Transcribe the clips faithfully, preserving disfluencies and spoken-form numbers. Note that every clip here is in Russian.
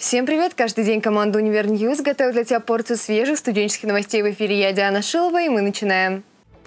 Всем привет! Каждый день команда Универньюз готовит для тебя порцию свежих студенческих новостей. В эфире я, Диана Шилова, и мы начинаем.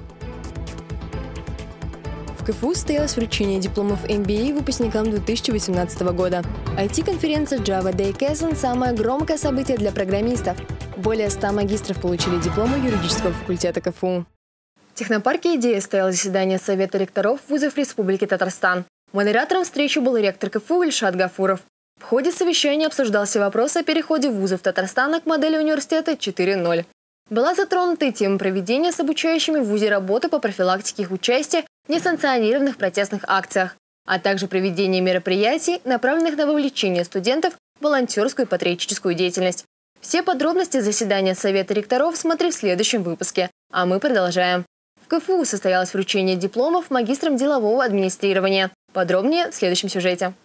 В КФУ состоялось вручение дипломов эм би эй выпускникам две тысячи восемнадцатого года. ай ти-конференция Java Day Kaizen – самое громкое событие для программистов. Более ста магистров получили дипломы юридического факультета КФУ. В технопарке «Идея» состоялось заседание Совета ректоров вузов Республики Татарстан. Модератором встречи был ректор КФУ Ильшат Гафуров. В ходе совещания обсуждался вопрос о переходе вузов Татарстана к модели университета четыре ноль. Была затронута и тема проведения с обучающими в вузе работы по профилактике их участия в несанкционированных протестных акциях, а также проведение мероприятий, направленных на вовлечение студентов в волонтерскую и патриотическую деятельность. Все подробности заседания Совета ректоров смотри в следующем выпуске. А мы продолжаем. В КФУ состоялось вручение дипломов магистрам делового администрирования. Подробнее в следующем сюжете.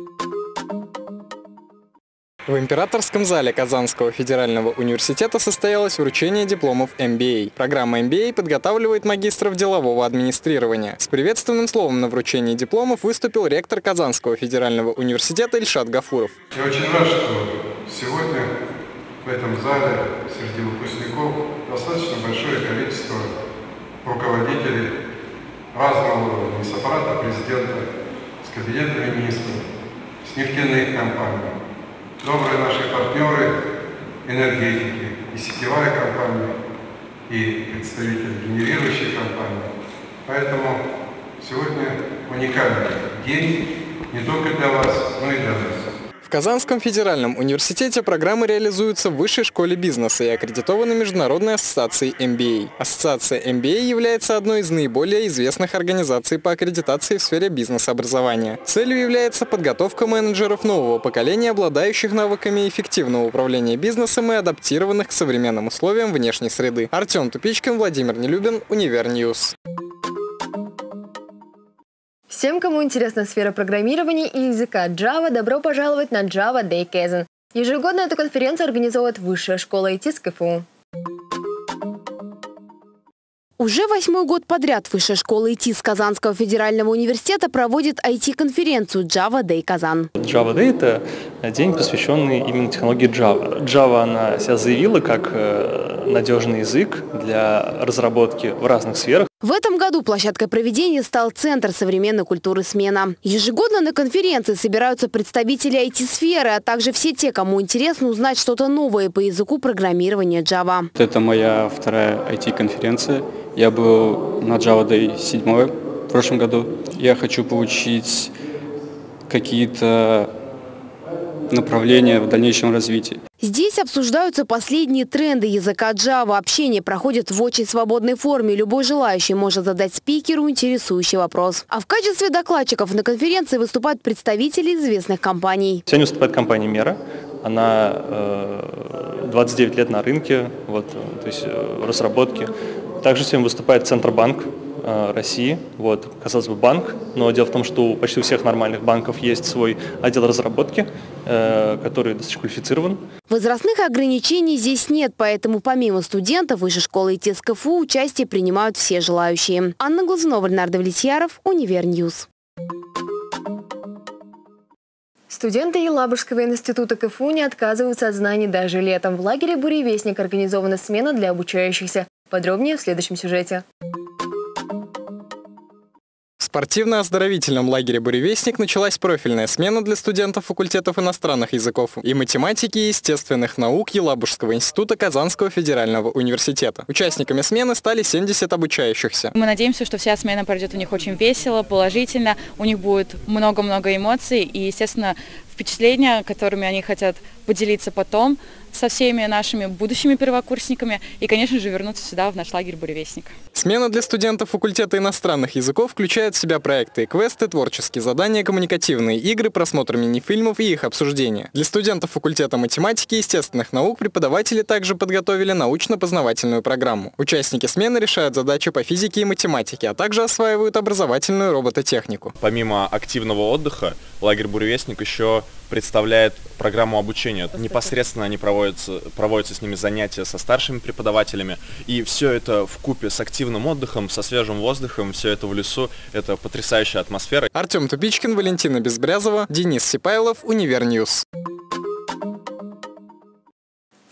В императорском зале Казанского федерального университета состоялось вручение дипломов эм би эй. Программа эм би эй подготавливает магистров делового администрирования. С приветственным словом на вручении дипломов выступил ректор Казанского федерального университета Ильшат Гафуров. Я очень рад, что сегодня в этом зале среди выпускников достаточно большое количество руководителей разного уровня, с аппарата президента, с кабинета министров, с нефтяных компаний. Добрые наши партнеры, энергетики, и сетевая компания, и представители генерирующей компании. Поэтому сегодня уникальный день не только для вас, но и для нас. В Казанском федеральном университете программы реализуются в Высшей школе бизнеса и аккредитованы Международной ассоциацией эм би эй. Ассоциация эм би эй является одной из наиболее известных организаций по аккредитации в сфере бизнес-образования. Целью является подготовка менеджеров нового поколения, обладающих навыками эффективного управления бизнесом и адаптированных к современным условиям внешней среды. Артем Тупичкин, Владимир Нелюбин, Универньюз. Всем, кому интересна сфера программирования и языка Java, добро пожаловать на Java Day Kaizen. Ежегодно эту конференцию организовывает Высшая школа ай ти с КФУ. Уже восьмой год подряд Высшая школа ай ти с Казанского федерального университета проводит ай ти-конференцию Java Day Kazan. Java Day – это день, посвященный именно технологии Java. Java, она себя заявила как надежный язык для разработки в разных сферах. В этом году площадкой проведения стал Центр современной культуры «Смена». Ежегодно на конференции собираются представители ай ти-сферы, а также все те, кому интересно узнать что-то новое по языку программирования Java. Это моя вторая ай ти-конференция. Я был на Java Day седьмой в прошлом году. Я хочу получить какие-то направления в дальнейшем развитии. Здесь обсуждаются последние тренды языка Java. Общение проходит в очень свободной форме. Любой желающий может задать спикеру интересующий вопрос. А в качестве докладчиков на конференции выступают представители известных компаний. Сегодня выступает компания Мера. Она э, двадцать девять лет на рынке, вот, то есть э, разработки. Также сегодня выступает Центробанк э, России. Вот, казалось бы, банк, но дело в том, что у почти у всех нормальных банков есть свой отдел разработки, э, который достаточно квалифицирован. Возрастных ограничений здесь нет, поэтому помимо студентов Высшей школы ай ти с КФУ участие принимают все желающие. Анна Глазунова, Леонард Влетьяров, Универньюз. Студенты Елабужского института КФУ не отказываются от знаний даже летом. В лагере «Буревестник» организована смена для обучающихся. Подробнее в следующем сюжете. В спортивно-оздоровительном лагере «Буревестник» началась профильная смена для студентов факультетов иностранных языков и математики и естественных наук Елабужского института Казанского федерального университета. Участниками смены стали семьдесят обучающихся. Мы надеемся, что вся смена пройдет у них очень весело, положительно, у них будет много-много эмоций и, естественно, впечатления, которыми они хотят поделиться потом со всеми нашими будущими первокурсниками и, конечно же, вернуться сюда, в наш лагерь «Буревестник». Смена для студентов факультета иностранных языков включает в себя проекты, квесты, творческие задания, коммуникативные игры, просмотр мини-фильмов и их обсуждение. Для студентов факультета математики и естественных наук преподаватели также подготовили научно-познавательную программу. Участники смены решают задачи по физике и математике, а также осваивают образовательную робототехнику. Помимо активного отдыха, лагерь «Буревестник» еще представляет программу обучения. Непосредственно они проводятся, проводятся с ними занятия со старшими преподавателями. И все это вкупе с активным отдыхом, со свежим воздухом, все это в лесу. Это потрясающая атмосфера. Артем Тупичкин, Валентина Безбрязова, Денис Сипайлов, Универньюз.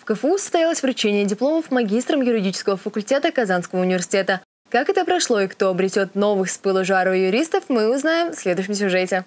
КФУ состоялось вручение дипломов магистрам юридического факультета Казанского университета. Как это прошло и кто обретет новых с пылу жару юристов, мы узнаем в следующем сюжете.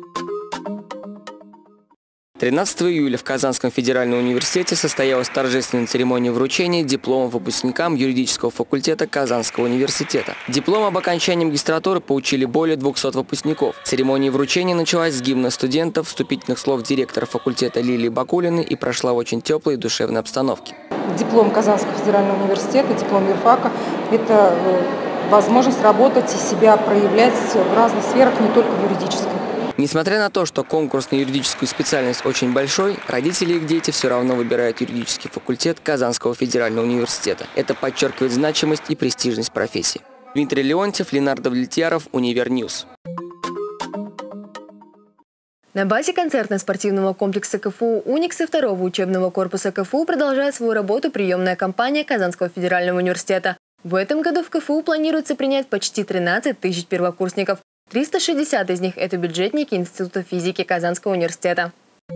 тринадцатого июля в Казанском федеральном университете состоялась торжественная церемония вручения дипломов выпускникам юридического факультета Казанского университета. Диплом об окончании магистратуры получили более двухсот выпускников. Церемония вручения началась с гимна студентов, вступительных слов директора факультета Лилии Бакулиной и прошла в очень теплой и душевной обстановке. Диплом Казанского федерального университета, диплом юрфака – это возможность работать и себя проявлять в разных сферах, не только в юридической. Несмотря на то, что конкурс на юридическую специальность очень большой, родители и их дети все равно выбирают юридический факультет Казанского федерального университета. Это подчеркивает значимость и престижность профессии. Дмитрий Леонтьев, Ленардо Влетьяров, Универньюз. На базе концертно-спортивного комплекса КФУ «Уникс» и второго учебного корпуса КФУ продолжает свою работу приемная кампания Казанского федерального университета. В этом году в КФУ планируется принять почти тринадцать тысяч первокурсников. триста шестьдесят из них – это бюджетники Института физики Казанского университета.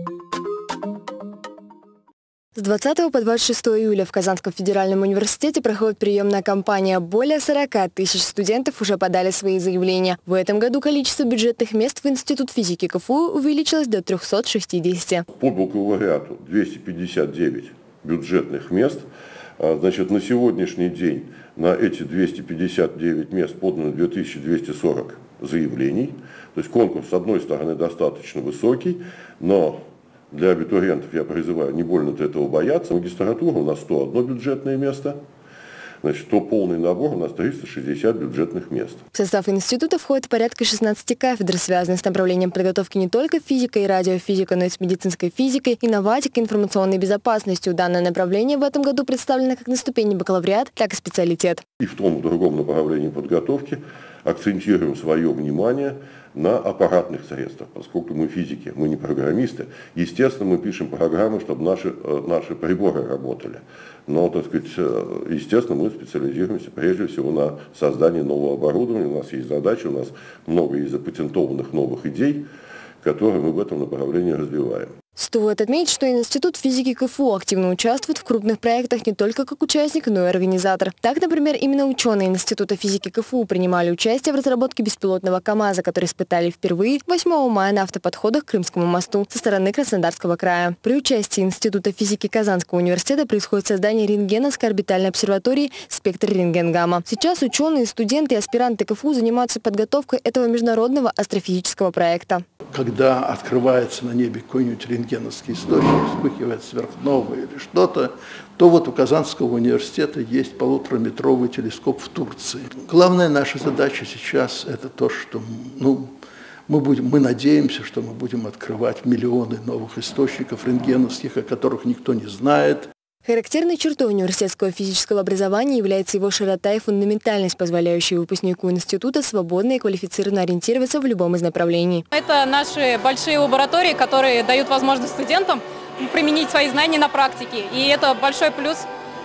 С двадцатого по двадцать шестое июля в Казанском федеральном университете проходит приемная кампания. Более сорока тысяч студентов уже подали свои заявления. В этом году количество бюджетных мест в Институт физики КФУ увеличилось до трёхсот шестидесяти. По бакалавриату двести пятьдесят девять бюджетных мест. Значит, на сегодняшний день на эти двести пятьдесят девять мест подано две тысячи двести сорок заявлений. То есть конкурс, с одной стороны, достаточно высокий, но для абитуриентов я призываю не больно-то этого бояться. Магистратура у нас сто одно бюджетное место. Значит, то полный набор у нас триста шестьдесят бюджетных мест. В состав института входит порядка шестнадцати кафедр, связанных с направлением подготовки не только физика и радиофизика, но и с медицинской физикой, инноватикой, информационной безопасностью. Данное направление в этом году представлено как на ступени бакалавриат, так и специалитет. И в том и в другом направлении подготовки акцентируем свое внимание на аппаратных средствах, поскольку мы физики, мы не программисты. Естественно, мы пишем программы, чтобы наши, наши приборы работали. Но, так сказать, естественно, мы специализируемся прежде всего на создании нового оборудования. У нас есть задачи, у нас много из запатентованных новых идей, которые мы в этом направлении развиваем. Стоит отметить, что Институт физики КФУ активно участвует в крупных проектах не только как участник, но и организатор. Так, например, именно ученые Института физики КФУ принимали участие в разработке беспилотного КАМАЗа, который испытали впервые восьмого мая на автоподходах к Крымскому мосту со стороны Краснодарского края. При участии Института физики Казанского университета происходит создание рентгеновской орбитальной обсерватории «Спектр рентген-гамма». Сейчас ученые, студенты и аспиранты КФУ занимаются подготовкой этого международного астрофизического проекта. Когда открывается на небе какой-нибудь рентгеновский источник, вспыхивает сверхновая или что-то, то вот у Казанского университета есть полутораметровый телескоп в Турции. Главная наша задача сейчас – это то, что ну, мы, будем, мы надеемся, что мы будем открывать миллионы новых источников рентгеновских, о которых никто не знает. Характерной чертой университетского физического образования является его широта и фундаментальность, позволяющая выпускнику института свободно и квалифицированно ориентироваться в любом из направлений. Это наши большие лаборатории, которые дают возможность студентам применить свои знания на практике. И это большой плюс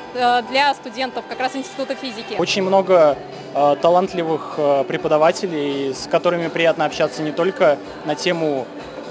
для студентов как раз Института физики. Очень много э, талантливых э, преподавателей, с которыми приятно общаться не только на тему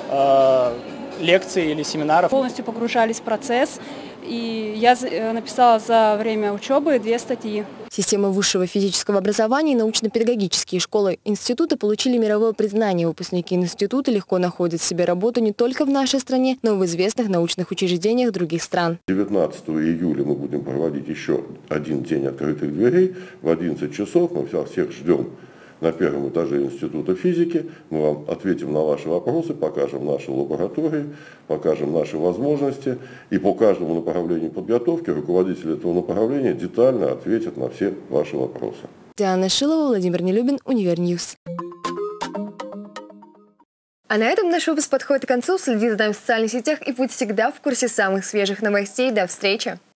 э, лекций или семинаров. Полностью погружались в процесс. И я написала за время учебы две статьи. Система высшего физического образования и научно-педагогические школы института получили мировое признание. Выпускники института легко находят себе работу не только в нашей стране, но и в известных научных учреждениях других стран. девятнадцатого июля мы будем проводить еще один день открытых дверей. В одиннадцать часов мы всех ждем на первом этаже Института физики. Мы вам ответим на ваши вопросы, покажем наши лаборатории, покажем наши возможности. И по каждому направлению подготовки руководитель этого направления детально ответит на все ваши вопросы. Диана Шилова, Владимир Нелюбин, Универньюз. А на этом наш выпуск подходит к концу. Следи за нами в социальных сетях и будь всегда в курсе самых свежих новостей. До встречи!